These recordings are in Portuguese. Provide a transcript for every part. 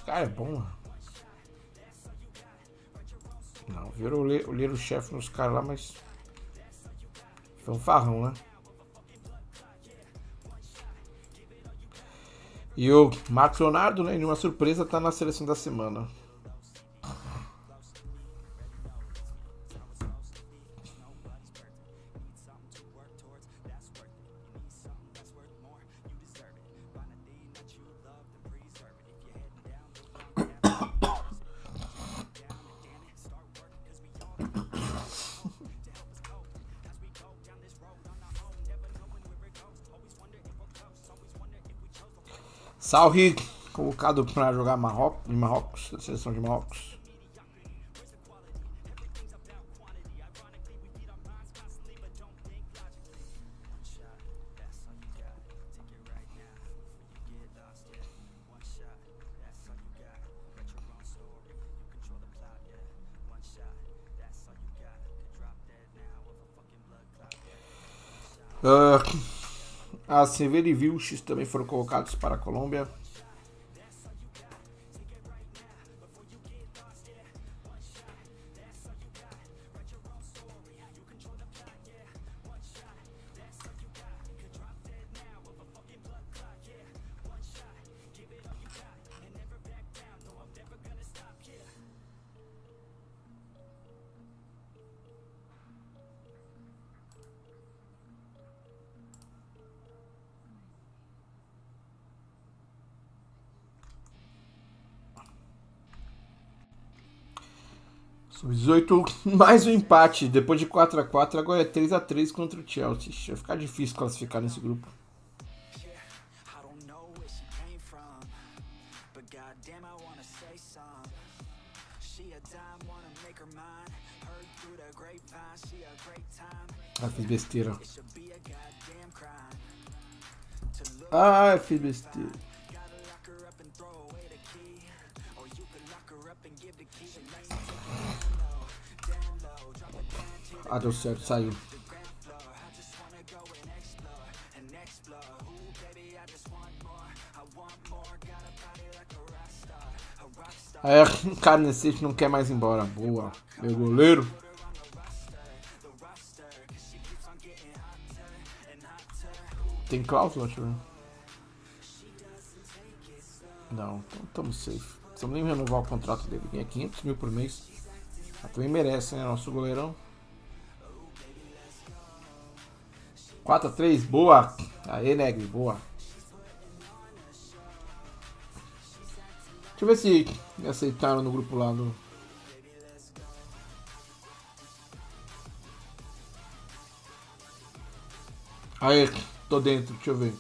cara é bom, mano. Não, virou o Lero chefe nos caras lá, mas foi um farrão, né? E o Marcos Leonardo, né, de uma surpresa, tá na seleção da semana. Salri, colocado para jogar em Marrocos, a seleção de Marrocos. A Severo e Vilches também foram colocados para a Colômbia. Sub-18, mais um empate. Depois de 4-4, agora é 3-3 contra o Chelsea. Vai ficar difícil classificar nesse grupo. Ah, fiz besteira. Ah, fiz besteira. Ah, deu certo, saiu. É, cara, nesse não quer mais ir embora. Boa, meu goleiro. Tem cláusula, deixa eu ver. Não, então estamos safe. Não precisamos nem renovar o contrato dele. Ganha 500 mil por mês. Mas também merece, né? Nosso goleirão. 4-3, boa. Aê, Negri, boa. Deixa eu ver se me aceitaram no grupo lá do... Aê, tô dentro, deixa eu ver.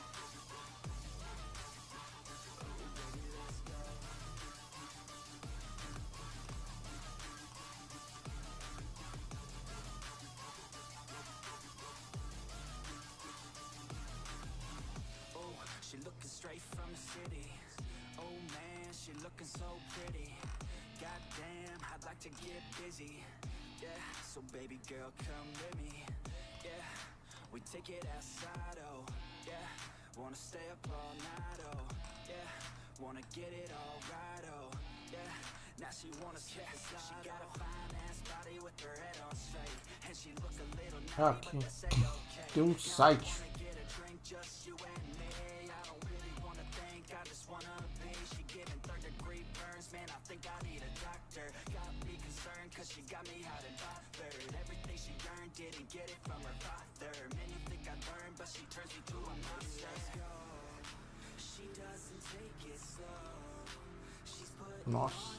Aqui tem um site. Nossa.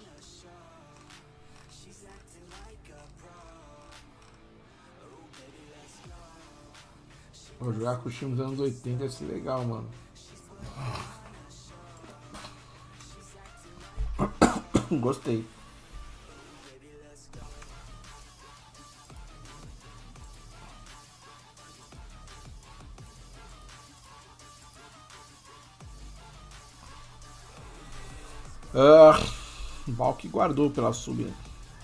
Vou jogar com os times dos anos 80 vai ser legal, mano. Gostei. Valk guardou pela sub.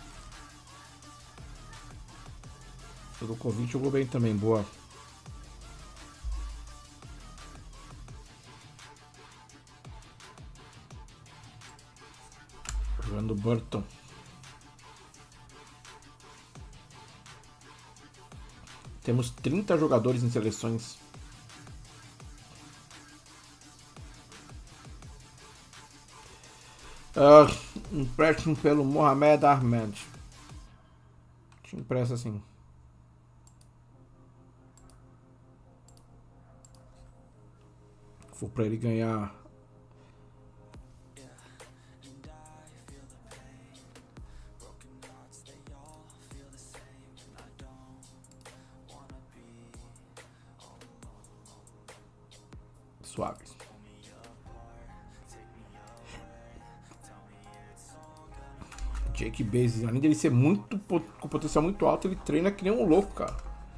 O Dokovic jogou bem também, boa. Burton. Temos 30 jogadores em seleções. Empréstimo pelo Mohamed Ahmed. Te empresta assim. For pra ele ganhar. Suave. Jake Bates, além dele ser muito com potencial muito alto, ele treina que nem um louco, cara.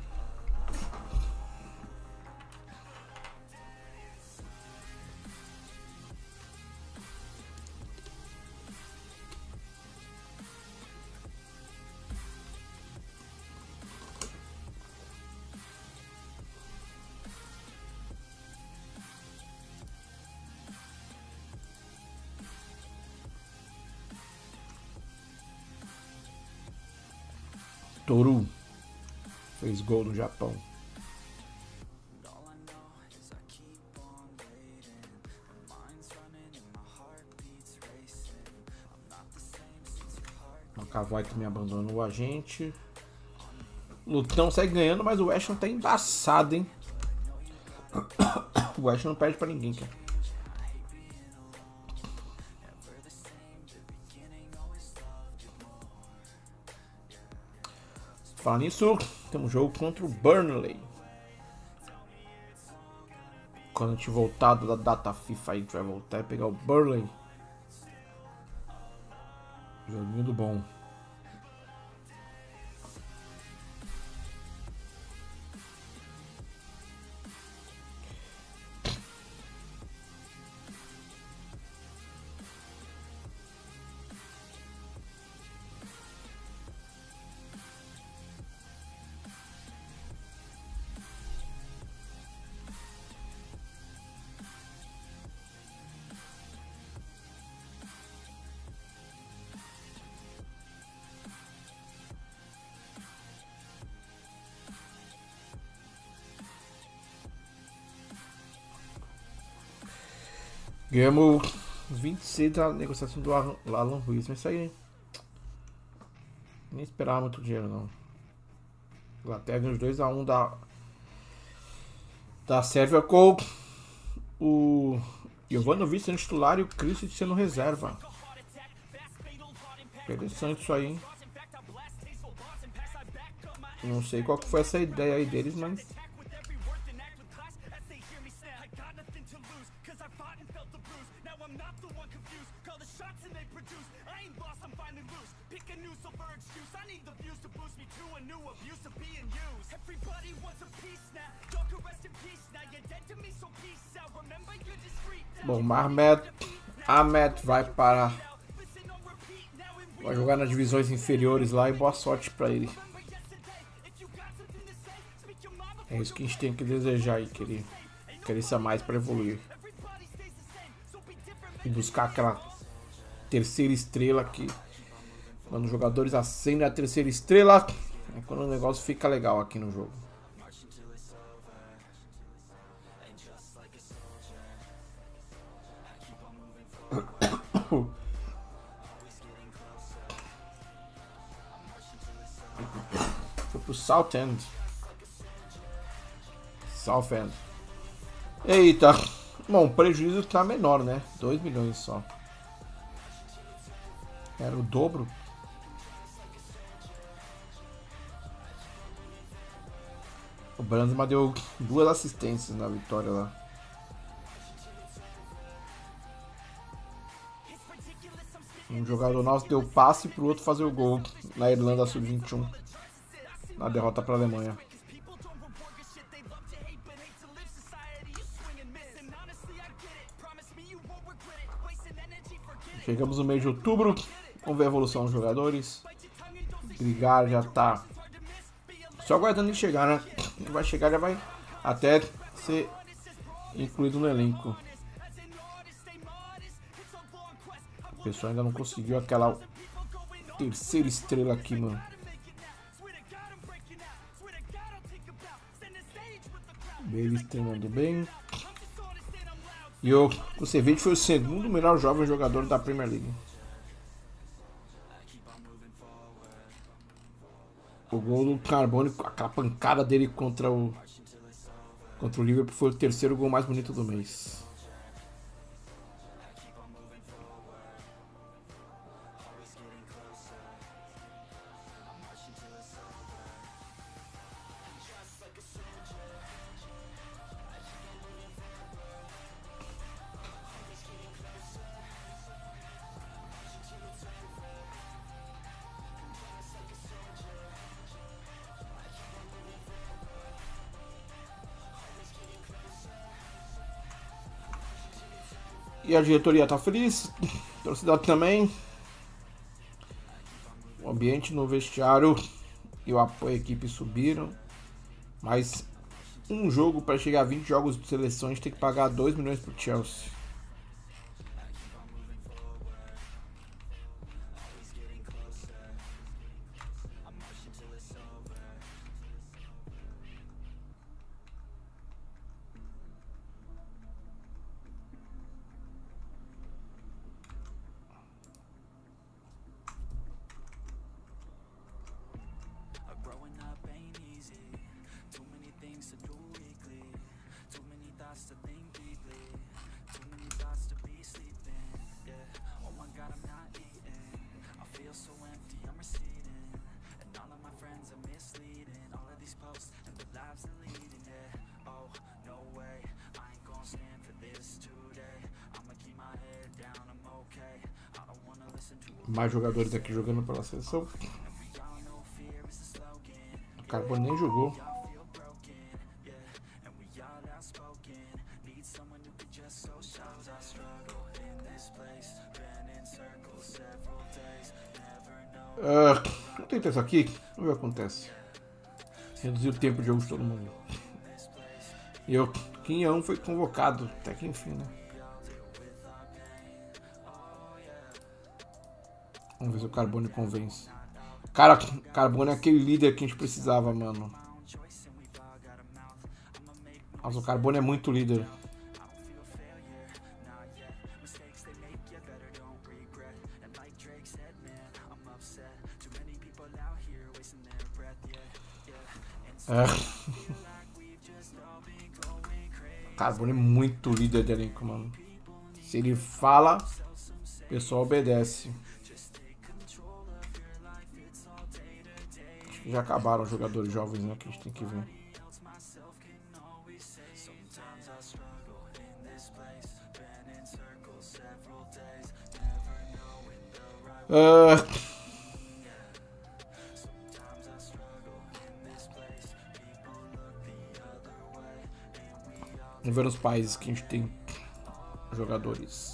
Toru fez gol no Japão. O Kawhi também abandonou a gente. Lutão segue ganhando, mas o West tá embaçado, hein? O West não perde pra ninguém, cara. Falando nisso, temos um jogo contra o Burnley. Quando a gente voltar da data FIFA, a gente vai voltar e pegar o Burnley. Joguinho do bom. Ganhamos 26 da negociação do Alan Ruiz, mas isso aí nem esperava muito dinheiro não. Inglaterra ganhou os 2-1 da Sérvia com o Jovanovic sendo titular e o Krisic sendo reserva. Interessante isso aí, hein? Não sei qual que foi essa ideia aí deles, mas bom, Ahmed vai jogar nas divisões inferiores lá e boa sorte pra ele. É isso que a gente tem que desejar aí, que ele cresça mais pra evoluir. E buscar aquela terceira estrela que quando os jogadores acendem a terceira estrela é quando o negócio fica legal aqui no jogo. Foi pro Southend. Eita. Bom, o prejuízo tá menor, né? 2 milhões só. Era o dobro. O Brandsma deu 2 assistências na vitória lá. Um jogador nosso deu passe pro outro fazer o gol na Irlanda Sub-21. Na derrota para a Alemanha. Chegamos no mês de outubro. Vamos ver a evolução dos jogadores. Brigar já tá só aguardando ele chegar, né? Ele vai chegar, já vai até ser incluído no elenco. O pessoal ainda não conseguiu aquela terceira estrela aqui, mano. Ele treinando bem. E o Kusevich foi o segundo melhor jovem jogador da Premier League. O gol do Carbone, aquela pancada dele contra o Liverpool, foi o terceiro gol mais bonito do mês. E a diretoria tá feliz, a torcida também. O ambiente no vestiário e o apoio à equipe subiram. Mas um jogo para chegar a 20 jogos de seleção, a gente tem que pagar 2 milhões pro Chelsea. Mais jogadores aqui jogando pela seleção. O Carbone nem jogou. Vou tentar isso aqui. Vamos ver o que acontece. Reduzir o tempo de jogo de todo mundo. E o Kim Yaon foi convocado. Até que enfim, né? Vamos ver se o Carbone convence. Cara, Carbone é aquele líder que a gente precisava, mano. Nossa, o Carbone é muito líder. Carbone é muito líder de elenco, mano. Se ele fala, o pessoal obedece. Acho que já acabaram os jogadores jovens, né? Que a gente tem que ver. Vamos ver os países que a gente tem jogadores.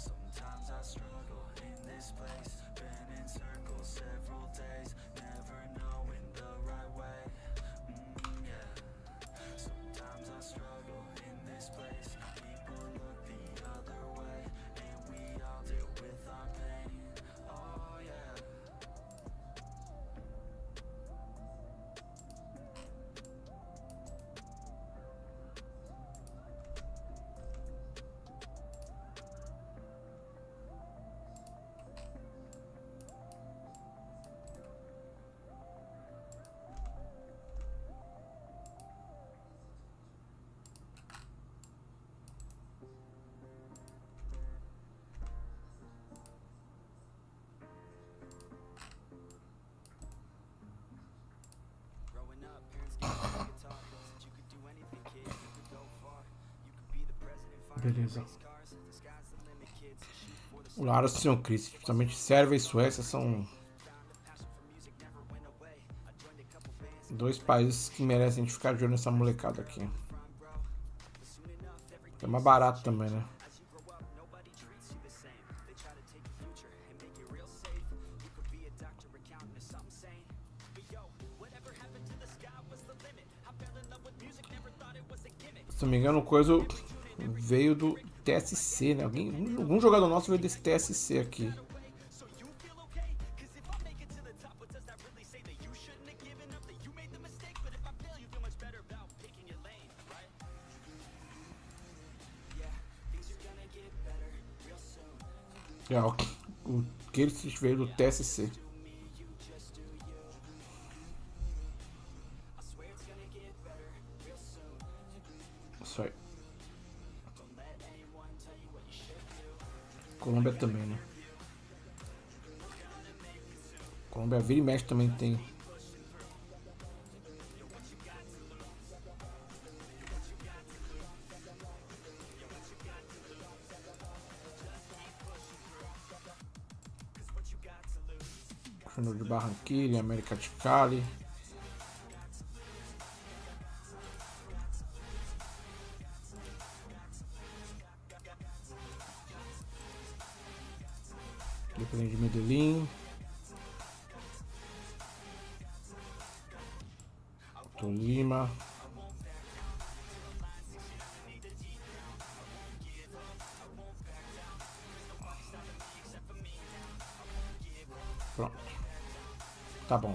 Beleza. O Laros e o Sr. Chris, principalmente Sérvia e Suécia, são dois países que merecem ficar de olho nessa molecada aqui. É mais barato também, né? Se não me engano, coisa veio do TSC, né? Algum jogador nosso veio desse TSC aqui. O que ele veio do TSC. Isso aí. Colômbia também, né? Colômbia vira e mexe também tem. Júnior de Barranquilla, América de Cali. Independente de Medellín. Tolima. Pronto. Tá bom.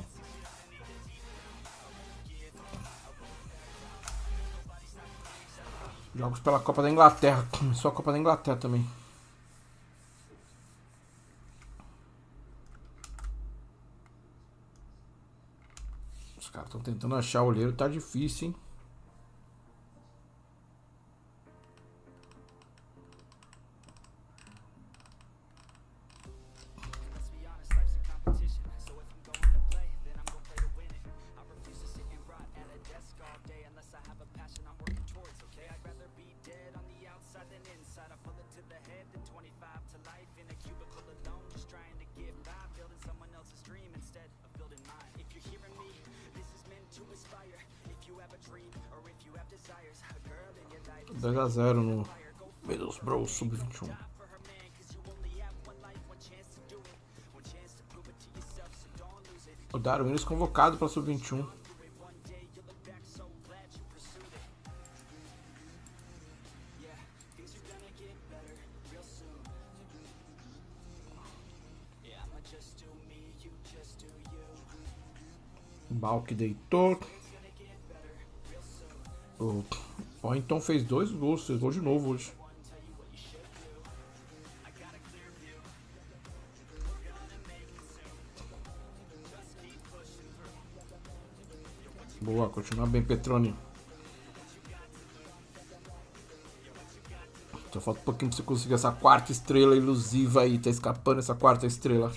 Jogos pela Copa da Inglaterra. Começou a Copa da Inglaterra também. Os caras estão tentando achar o olheiro. Tá difícil, hein? Or 2-0 no Middlesbrough Sub-21. O Darwin Nunes convocado para Sub-21. Balk deitou. O Wellington fez 2 gols, fez gol de novo hoje. Boa, continua bem, Petroni. Só falta um pouquinho pra você conseguir essa quarta estrela ilusiva aí. Tá escapando essa quarta estrela.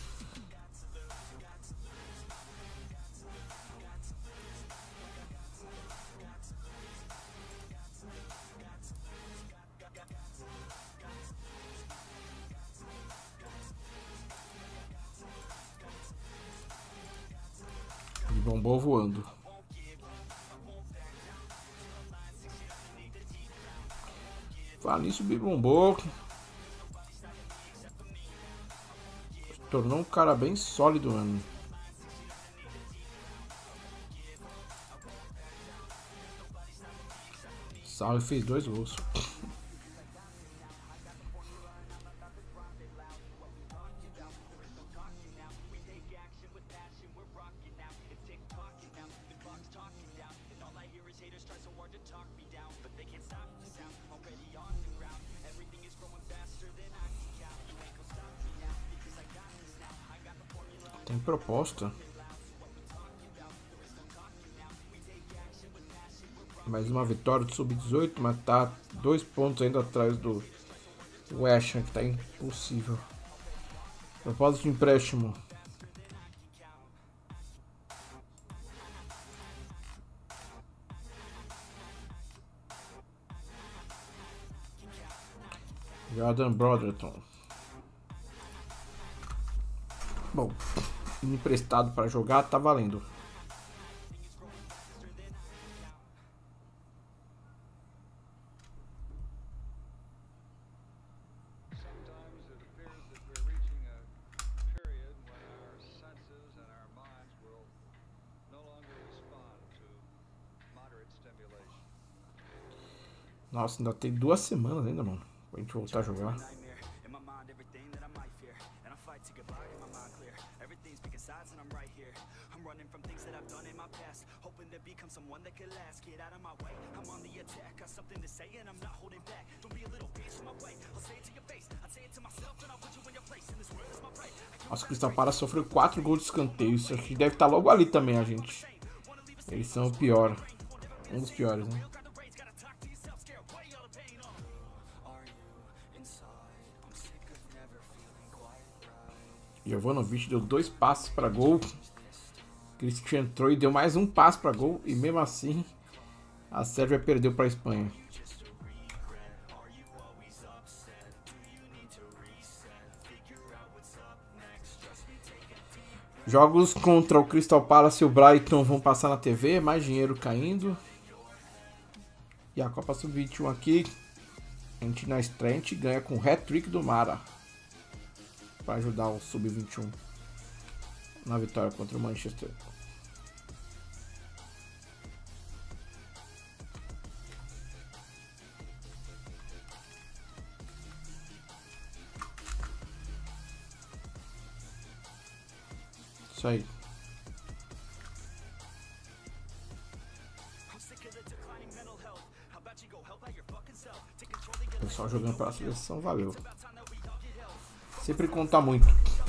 E bombou voando. Fala nisso, Bibombou. Se tornou um cara bem sólido, mano. Salve fez 2 gols. Tem proposta. Mais uma vitória do Sub-18, mas tá 2 pontos ainda atrás do West Ham, que tá impossível. Proposta de empréstimo. Jordan Brotherton. Bom, emprestado para jogar, tá valendo. Nossa, ainda tem 2 semanas ainda, mano, pra gente voltar a jogar. Nossa, o Crystal Palace sofreu 4 gols de escanteio. Isso aqui deve estar logo ali também, a gente. Eles são o pior. Um dos piores, né? Jovanovic deu 2 passes para gol. Christian entrou e deu mais um passe para gol. E mesmo assim, a Sérvia perdeu para a Espanha. Jogos contra o Crystal Palace e o Brighton vão passar na TV. Mais dinheiro caindo. E a Copa Sub-21 aqui. A gente na estreia, a gente ganha com o hat-trick do Mara. Para ajudar o Sub-21 na vitória contra o Manchester. Isso aí. O pessoal jogando pela seleção, valeu. Sempre conta muito.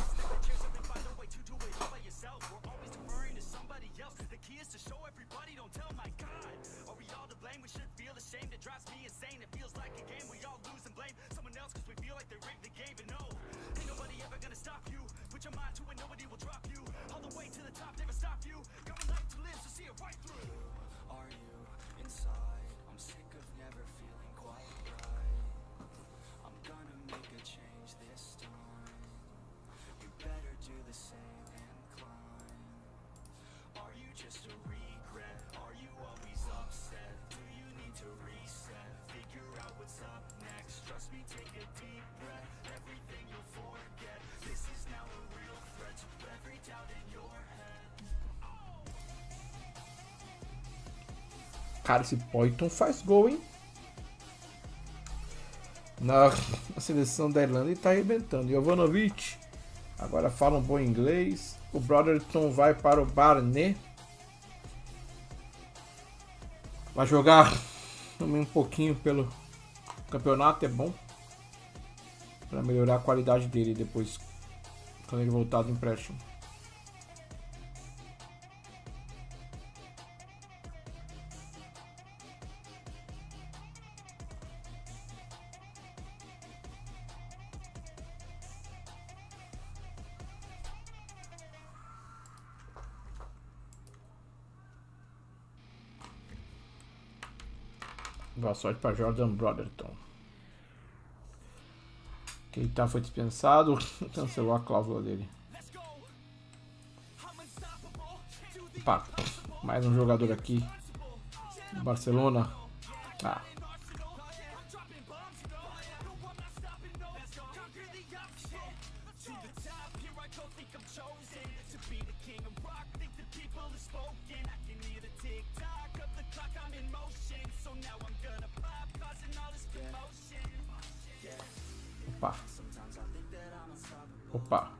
Cara, esse Poyton faz gol, hein? Na seleção da Irlanda ele tá arrebentando. Jovanovic agora fala um bom inglês. O Brotherton vai para o Barnet. Vai jogar também um pouquinho pelo campeonato, é bom. Para melhorar a qualidade dele depois, quando ele voltar do empréstimo. Boa sorte para Jordan Brotherton. Keita foi dispensado, cancelou a cláusula dele. Opa, mais um jogador aqui do Barcelona. Ah. Opa. Opa.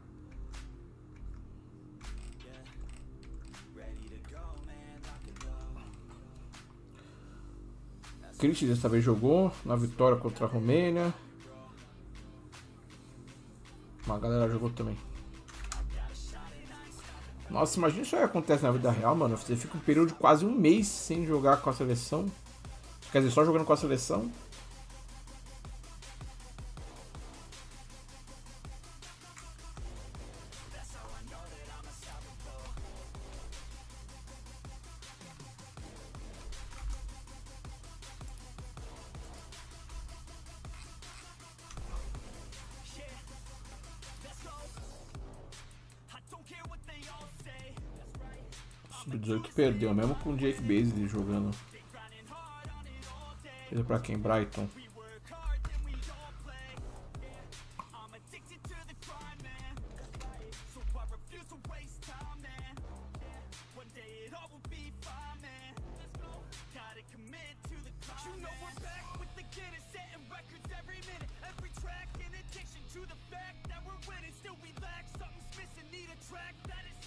Cristi dessa vez jogou na vitória contra a Romênia. Uma galera jogou também. Nossa, imagina isso aí acontece na vida real, mano. Você fica um período de quase um mês sem jogar com a seleção. Quer dizer, só jogando com a seleção. Sub-18 perdeu, mesmo com o Jake Beasley jogando. Perdeu pra quem? Brighton.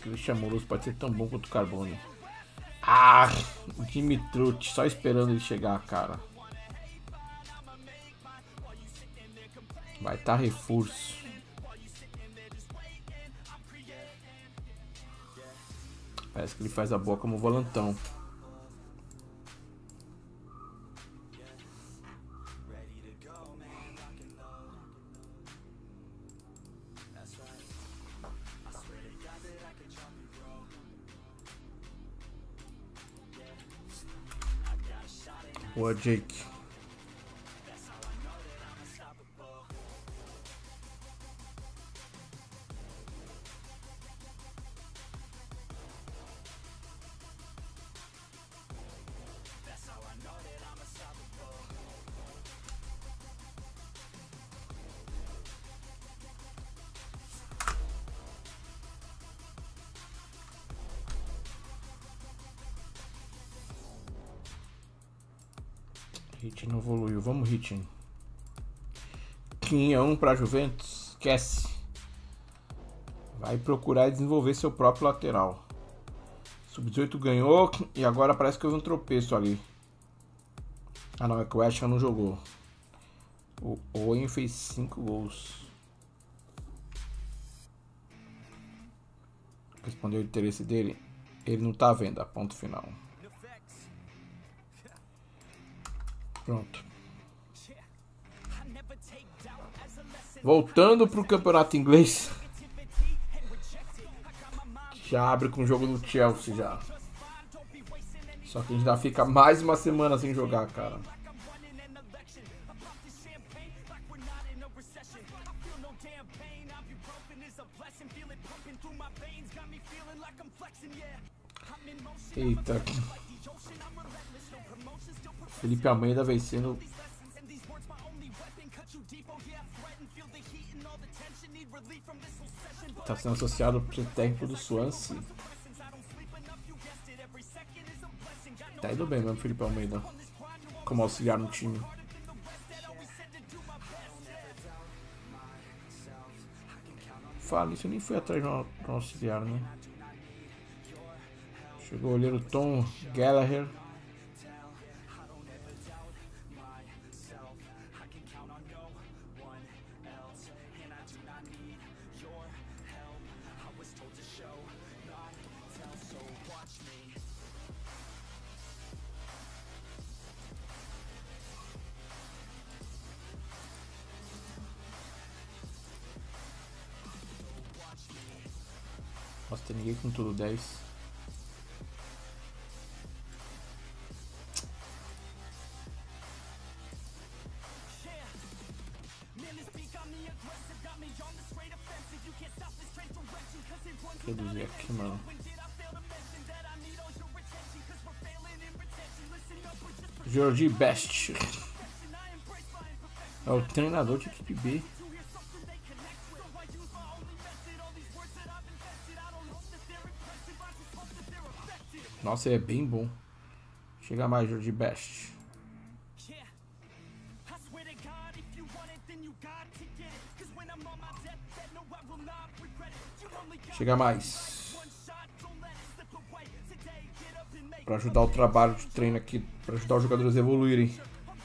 Christian Moroso pode ser tão bom quanto o Carbone. Ah, Dimitrut, só esperando ele chegar, cara. Vai estar reforço. Parece que ele faz a boa como volantão. Boa, Jake. Hit não evoluiu, vamos Hit. Tinha um pra Juventus, esquece. Vai procurar desenvolver seu próprio lateral. Sub-18 ganhou e agora parece que houve um tropeço ali. Ah não, é que o West Ham não jogou. O Owen fez 5 gols. Respondeu o interesse dele. Ele não tá à venda, ponto final. Pronto. Voltando pro campeonato inglês. Já abre com o jogo do Chelsea já. Só que a gente ainda fica mais uma semana sem jogar, cara. Eita. Felipe Almeida vencendo. Tá sendo associado pro técnico do Swansea. Tá indo bem mesmo, Felipe Almeida. Como auxiliar no time. Fala, isso eu nem fui atrás de um auxiliar, né? Chegou o goleiro Tom Gallagher. Nossa, tem ninguém com tudo 10. Reduzir aqui, mano. Jordi Best. É o treinador de equipe B. Nossa, ele é bem bom. Chega mais, Jordi Best. Chega mais. Para ajudar o trabalho de treino aqui, para ajudar os jogadores a evoluírem.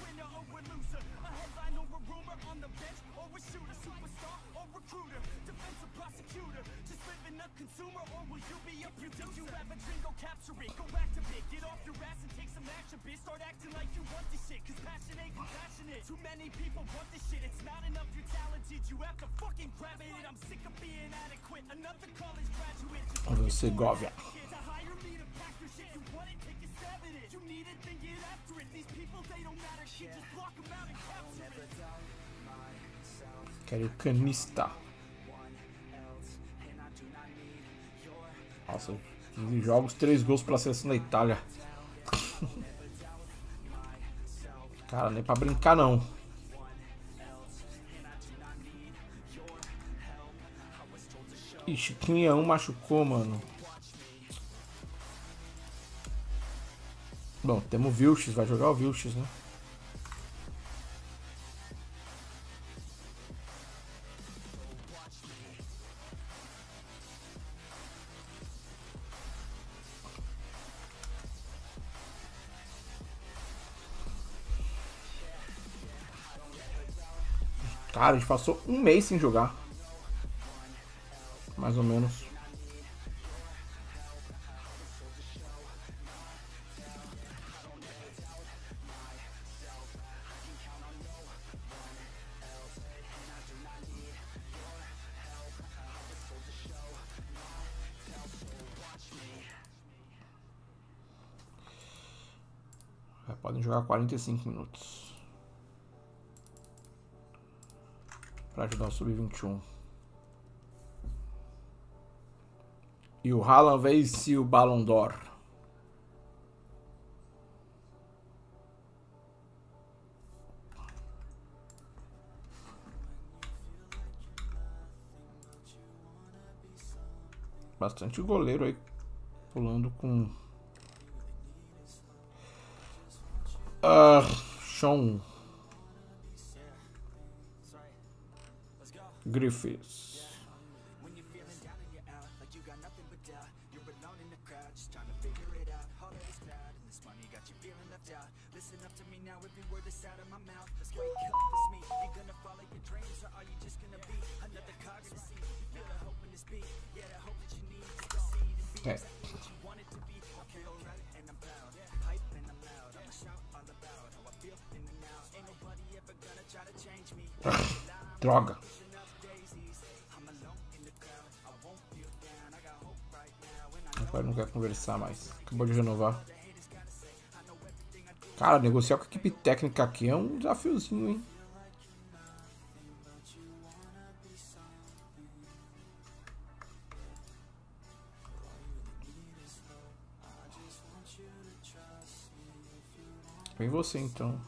Vamos ver Segovia. Quero o Canista. Nossa, 15 jogos, 3 gols pela seleção da Itália. Cara, nem pra brincar não. Ixi, Cunha 1 machucou, mano. Bom, temos o Vilches, vai jogar o Vilches, né? Cara, a gente passou um mês sem jogar. Mais ou menos. Podem jogar 45 minutos. Para ajudar o Sub-21. E o Haaland vence o Ballon d'Or. Bastante goleiro aí pulando com Sean Griffiths. É. Droga. Agora não quer conversar mais. Acabou de renovar. Cara, negociar com a equipe técnica aqui é um desafiozinho, hein? Vem você então.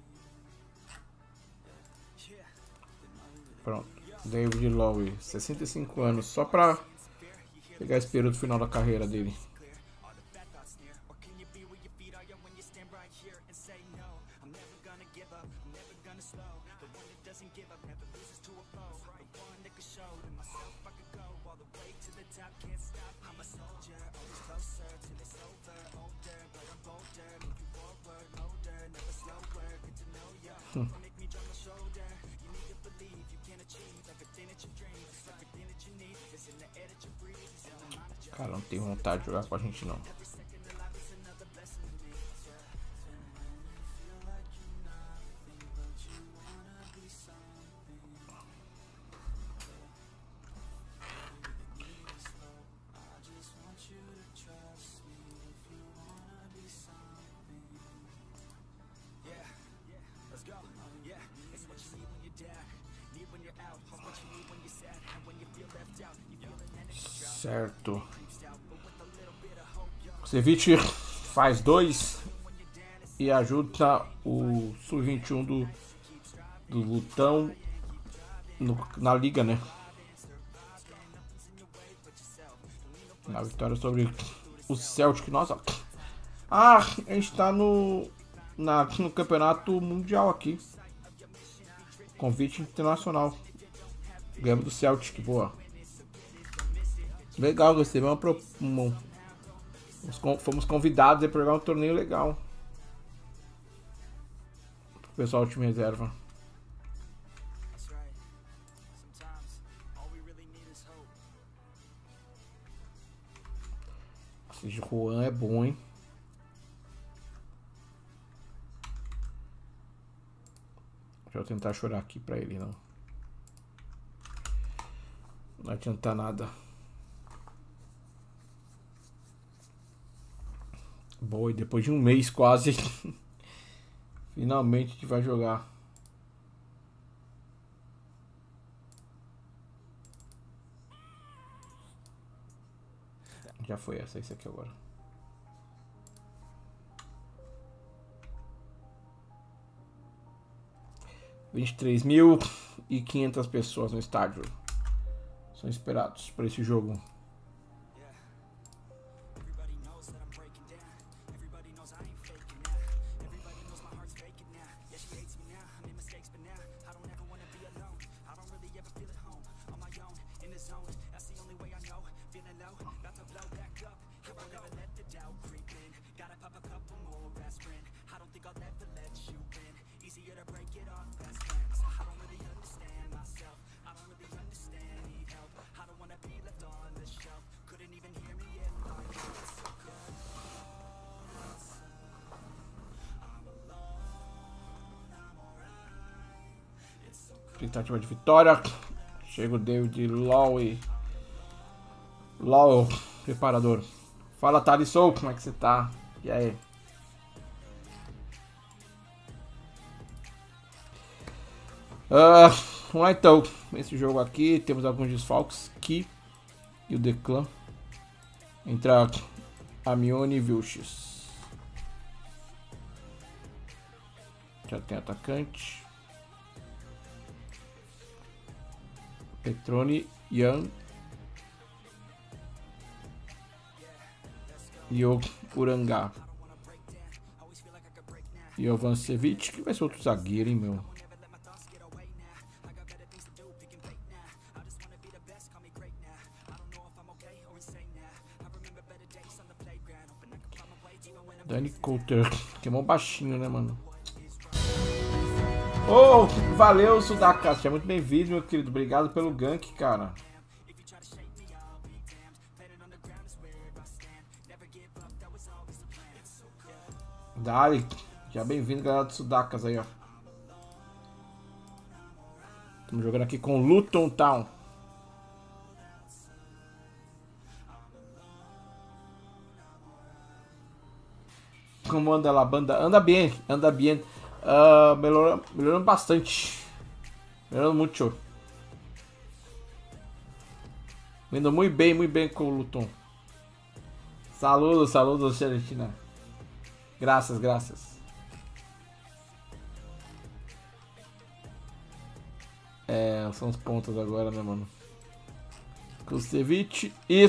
Pronto. David Lowe, 65 anos, só pra pegar esse período final da carreira dele. Cara, não tenho vontade de jogar com a gente não. Certo. Ceviche faz 2 e ajuda o Sub-21 do Lutão na liga, né? Na vitória sobre o Celtic. Nossa. Ah, a gente tá no campeonato mundial aqui. Convite internacional. Ganhamos do Celtic, boa. Legal, gostei. Fomos convidados para jogar um torneio legal. O pessoal do time reserva. Esse Juan é bom, hein? Deixa eu tentar chorar aqui pra ele, não. Não vai adiantar nada. Boa, e depois de um mês quase, finalmente a gente vai jogar. Já foi esse aqui agora. (23.500) pessoas no estádio são esperados para esse jogo. Tentativa de vitória. Chega o David Lowe. Lowe, preparador. Fala, Thalisson, como é que você tá? E aí? Vamos lá então. Esse jogo aqui temos alguns desfalques. Ki e o Declan. Entra Amione e Vilches. Já tem atacante. Petroni, Young e o Urangá. E o Vancevic, que vai ser outro zagueiro, hein, meu? Danny Coulter, que é mó baixinho, né, mano? Oh, valeu, Sudaka. Seja muito bem-vindo, meu querido. Obrigado pelo gank, cara. Dali, já bem-vindo, galera do Sudakas aí, ó. Estamos jogando aqui com Luton Town. Como anda lá, banda? Anda bem, anda bem. Melhorando bastante. Melhorando muito. Indo muito bem com o Luton. Saludos, Argentina. Graças. São os pontos agora, né, mano? Kusevich e...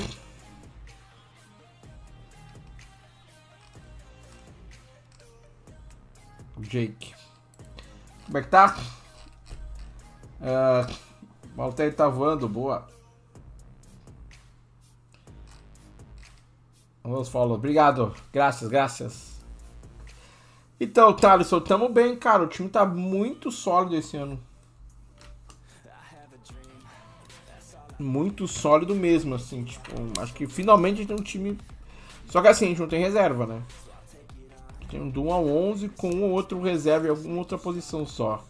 Jake. Como é que tá? Malter tá voando, boa. Vamos follow. Obrigado. Graças. Então, Thalisson, tamo bem, cara. O time tá muito sólido esse ano. Muito sólido mesmo, assim. Tipo, acho que finalmente a gente tem um time... Só que assim, a gente não tem reserva, né? Tem um do 1 ao 11 com um ou outro reserva em alguma outra posição só.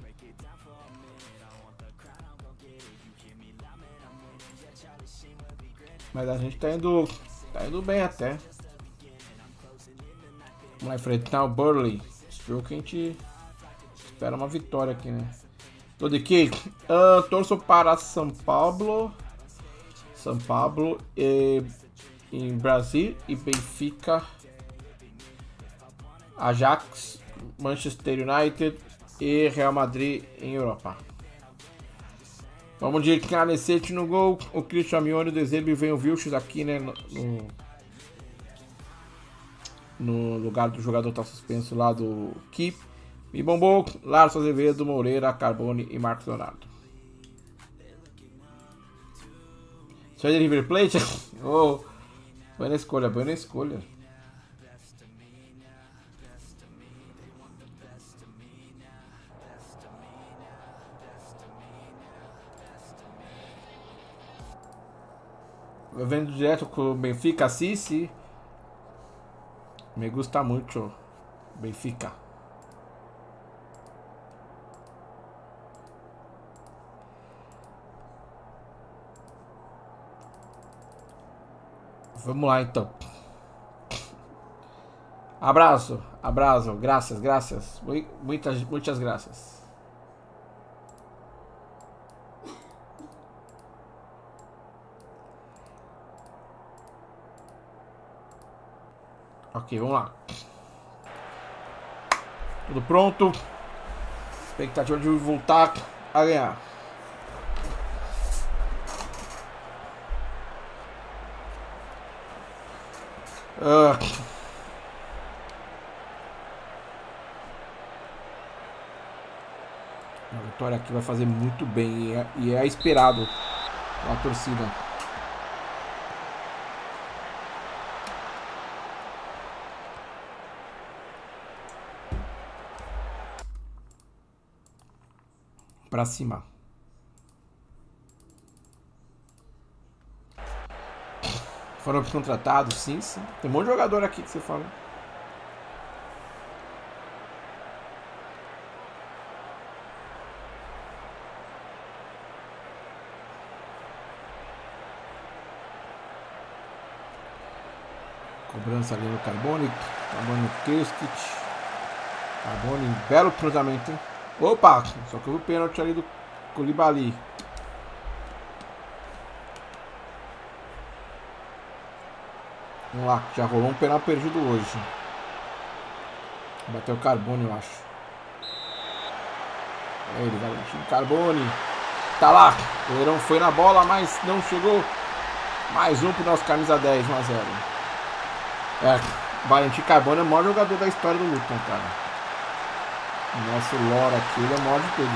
Mas a gente tá indo bem até. Vamos lá enfrentar o Burnley. Esse jogo que a gente espera uma vitória aqui, né? Tô de quê? Torço para São Paulo e em Brasil e Benfica, Ajax, Manchester United e Real Madrid em Europa. Vamos de Canecete no gol. O Christian Amione, o Dezebe, vem o Vilches aqui, né? No lugar do jogador tá suspenso lá do Keep. E bombou Larson Azevedo, Moreira, Carbone e Marcos Leonardo. Só de River Plate? Oh, boa na escolha. Vendo direto com o Benfica, Sissi. Me gusta muito Benfica. Vamos lá então. Abraço. Graças. Muitas graças. Ok, vamos lá. Tudo pronto. Expectativa de voltar a ganhar. A vitória aqui vai fazer muito bem e é esperado a torcida. Pra cima. Foram contratados, sim. Tem um monte de jogador aqui que você fala. Cobrança ali no Carbone. Carbone Krskic. Carbone, belo cruzamento, hein? Opa! Só que eu vi o pênalti ali do Koulibaly. Vamos lá, já rolou um penal perdido hoje. Bateu o Carbone, eu acho. É ele, Valentim Carbone. Tá lá. O Leirão foi na bola, mas não chegou. Mais um pro nosso camisa 10, 1 a 0. Valentim Carbone é o maior jogador da história do Luton, cara. O nosso lore aqui, ele é o maior de todos.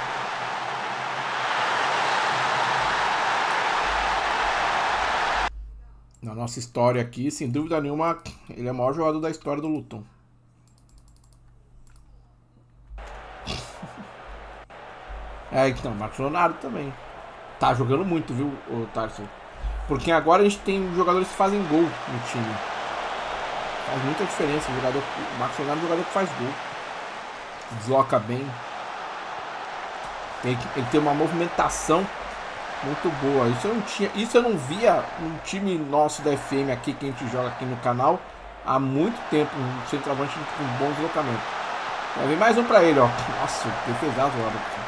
Na nossa história aqui, sem dúvida nenhuma, ele é o maior jogador da história do Luton. Então, Marcos Leonardo também. Tá jogando muito, viu, o Tarso? Porque agora a gente tem jogadores que fazem gol no time. Faz muita diferença. O Marcos Leonardo é um jogador que faz gol. Desloca bem. Ele tem uma movimentação muito boa. Isso eu não via no time nosso da FM aqui, que a gente joga aqui no canal, há muito tempo. Um centroavante com bom deslocamento. Vai vir mais um pra ele, ó. Nossa, defesaço agora.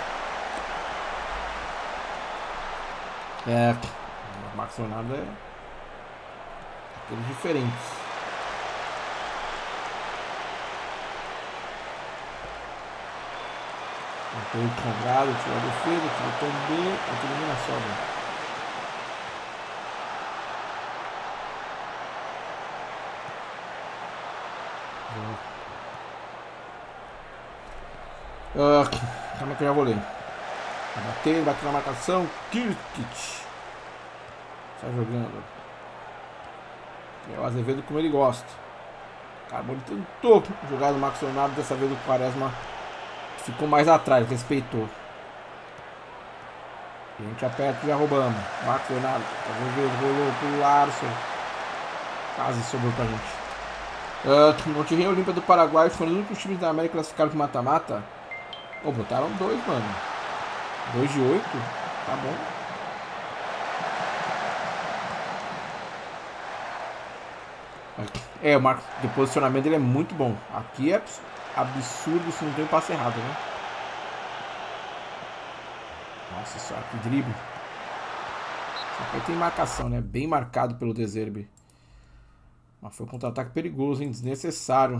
O Marcos Leonardo é aqueles diferentes. Tem o Conrado, tirou a defesa, tirou o tom B, aqui elimina a sobra. Calma que eu já vou ler. Bateu na marcação. Krskic. Está jogando. É o Azevedo como ele gosta. Carbone tentou jogar no Marcos Leonardo, dessa vez o Quaresma ficou mais atrás, respeitou. A gente aperta e já roubamos. Marcos Leonardo. Rolou pro Larson. Quase sobrou pra gente. Monterrey Olímpia do Paraguai foram os únicos times da América classificados pro mata-mata. Botaram 2, mano. 2 de 8. Tá bom. O Marcos, o posicionamento dele é muito bom. Aqui é absurdo se não tem um passe errado, né? Nossa senhora, que drible. Só que tem marcação, né? Bem marcado pelo De Zerbi. Mas foi um contra-ataque perigoso, hein? Desnecessário.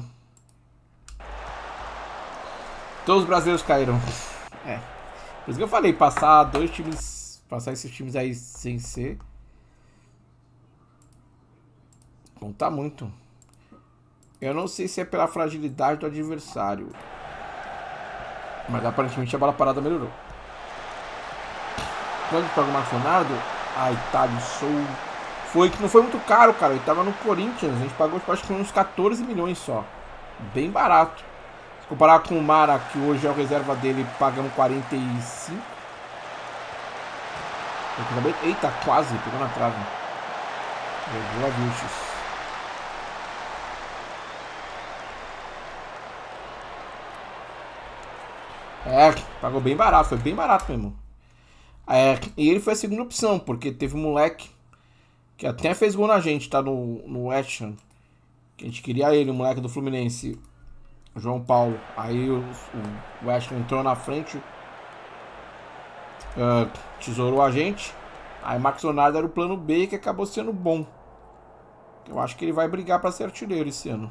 Todos os brasileiros caíram. Por isso que eu falei, passar esses times aí sem ser, conta muito. Eu não sei se é pela fragilidade do adversário, mas aparentemente a bola parada melhorou. Quando pega o Marcos Leonardo, a Itália que não foi muito caro, cara. Ele tava no Corinthians, a gente pagou acho que uns 14 milhões só. Bem barato. Se comparar com o Mara, que hoje é o reserva dele, pagamos 45. Eita, quase, pegou na trave. Boa, bichos. Pagou bem barato, foi bem barato mesmo. E ele foi a segunda opção, porque teve um moleque que até fez gol na gente, tá no West Ham. Que a gente queria ele, o moleque do Fluminense, João Paulo. Aí o West Ham entrou na frente, tesourou a gente. Aí Marcos Leonardo era o plano B, que acabou sendo bom. Eu acho que ele vai brigar pra ser artilheiro esse ano.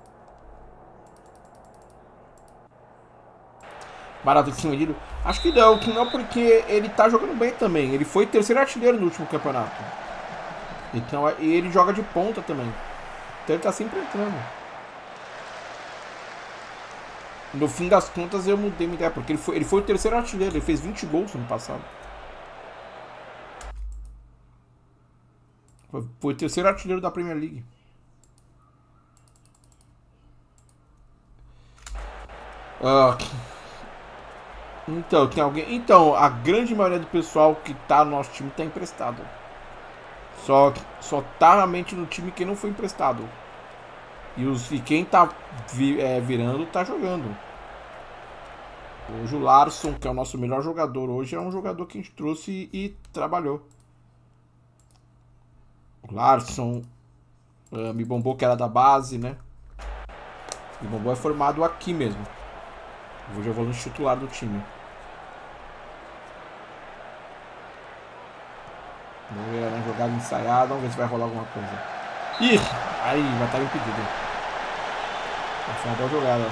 Barato de cima dele. Acho que não, porque ele tá jogando bem também. Ele foi terceiro artilheiro no último campeonato. Então, e ele joga de ponta também. Então ele tá sempre entrando. No fim das contas eu mudei minha ideia, porque ele foi o terceiro artilheiro. Ele fez 20 gols no ano passado. Foi o terceiro artilheiro da Premier League. Então, tem alguém. Então, a grande maioria do pessoal que tá no nosso time tá emprestado. Só tá realmente no time quem não foi emprestado. E quem tá virando tá jogando. Hoje o Larsson, que é o nosso melhor jogador hoje, é um jogador que a gente trouxe e trabalhou. O Larsson, me bombou que era da base, né? Me bombou é formado aqui mesmo. Hoje é o volante titular do time. Vamos ver na jogada ensaiada, vamos ver se vai rolar alguma coisa. Ih, aí, vai estar impedido. Vai ser uma boa jogada.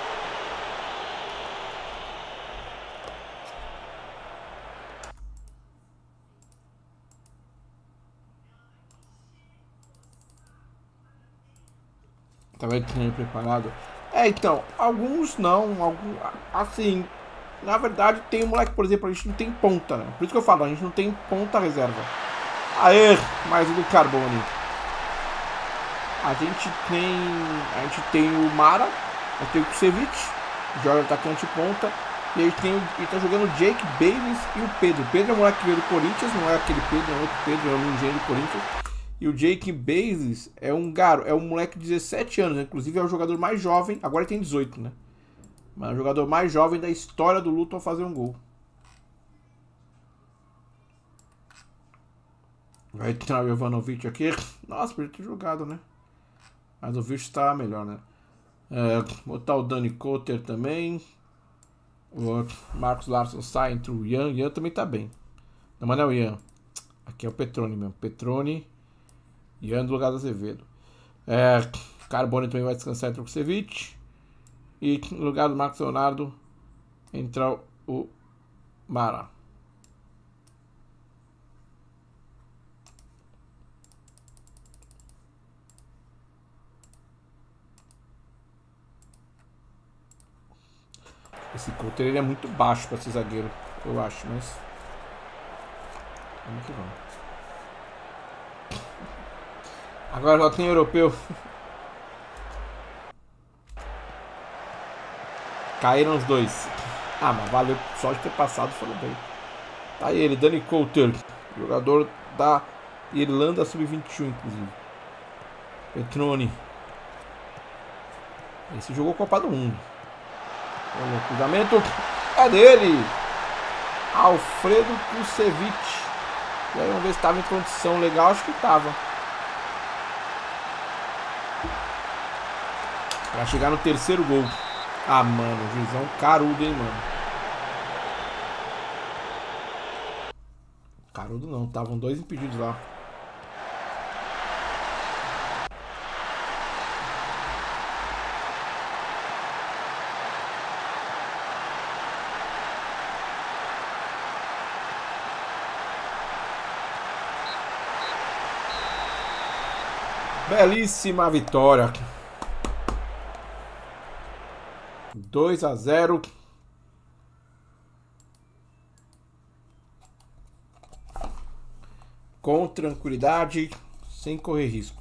Tá vendo que preparado? Então, alguns não, assim, na verdade tem um moleque, por exemplo, a gente não tem ponta, né? Por isso que eu falo, a gente não tem ponta reserva. Aê, mais um do Carbone. A gente tem o Mara, tem o Kusevich, joga atacante ponta, e a gente tá jogando o Jake Bayless e o Pedro. O Pedro é o moleque que veio do Corinthians, não é aquele Pedro, é outro Pedro, é um engenheiro do Corinthians. E o Jake Bayless é um moleque de 17 anos, inclusive é o jogador mais jovem, agora ele tem 18, né? Mas é o jogador mais jovem da história do Luton a fazer um gol. Vai entrar o Jovanovic aqui. Nossa, podia ter jogado, né? Mas o Vic tá melhor, né? Botar o Dani Cotter também. O Marcos Larsson sai entre o Ian. Ian também tá bem. Não, mas não é o Ian. Aqui é o Petroni mesmo. Petroni. Ian do lugar do Azevedo. Carbone também vai descansar entre o Kusevich. E no lugar do Marcos Leonardo entra o Mara. Esse Coulter ele é muito baixo para ser zagueiro, eu acho, mas vamos que vamos. Agora já tem europeu. Caíram os dois. Ah, mas valeu só de ter passado, foram bem. Tá aí ele, Dani Coulter, jogador da Irlanda Sub-21, inclusive. Petroni. Esse jogou Copa do Mundo. O cruzamento é dele. Alfredo Kusevich. E aí vamos ver se estava em condição legal. Acho que estava. Pra chegar no terceiro gol. Ah, mano, juizão carudo, hein, mano. Carudo não, estavam dois impedidos lá. Belíssima vitória. 2-0. Com tranquilidade, sem correr risco.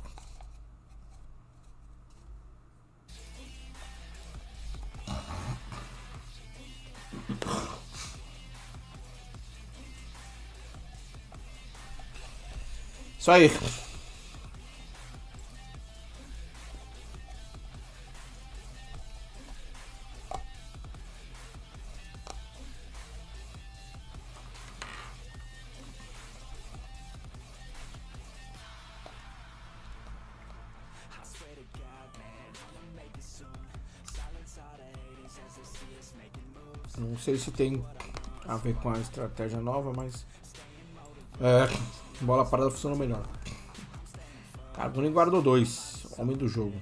Isso aí. Não sei se tem a ver com a estratégia nova, mas bola parada funcionou melhor. Carbone guardou 2, homem do jogo.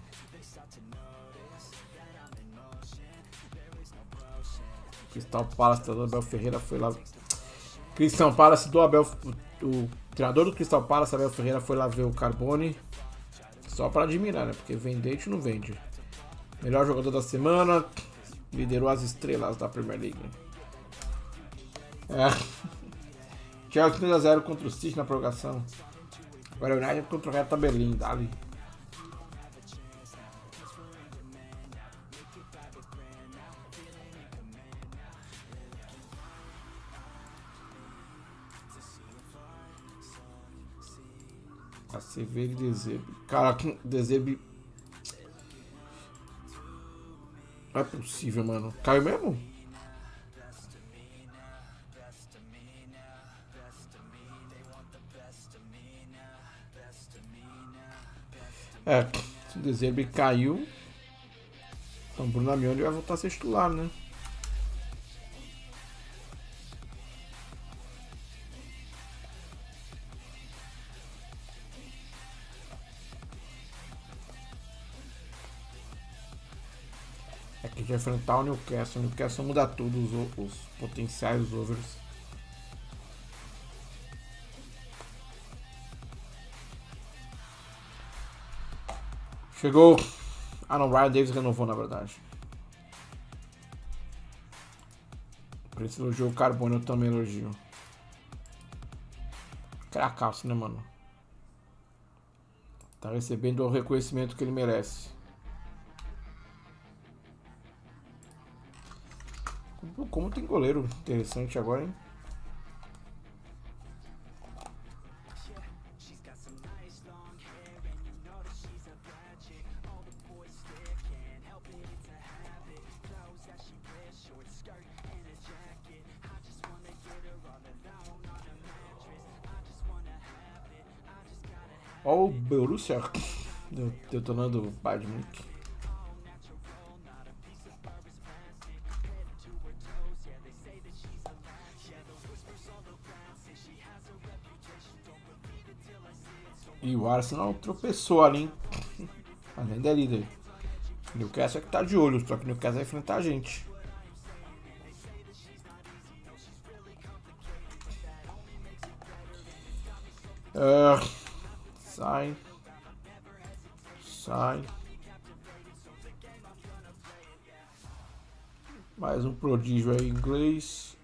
Crystal Palace do Abel Ferreira foi lá. Crystal Palace do Abel, o treinador do Crystal Palace, Abel Ferreira, foi lá ver o Carbone só para admirar, né? Porque vende a gente não vende. Melhor jogador da semana. Liderou as estrelas da Premier League. Chelsea 3-0 contra o City na prorrogação. Agora o United contra o Hertha Berlim. Dali. Severo e Dezebe. Cara, Dezebe. Não é possível, mano. Caiu mesmo? É, se o Dezebe caiu, então Bruno Amioni vai voltar a ser titular, né? Aqui a gente vai enfrentar o Newcastle. O Newcastle muda tudo, os potenciais overs. Chegou. Ah não, Ryan Davis renovou na verdade. Por isso elogiou o Carbono, eu também elogio. Cracaço, né, mano? Tá recebendo o reconhecimento que ele merece. Como tem goleiro interessante agora, hein? Ó o Borussia detonando o Bayern de Munique. E o Arsenal tropeçou ali, hein? Além da líder. O Newcastle é que tá de olho, só que o Newcastle vai enfrentar a gente. Sai. Sai. Mais um prodígio aí em inglês.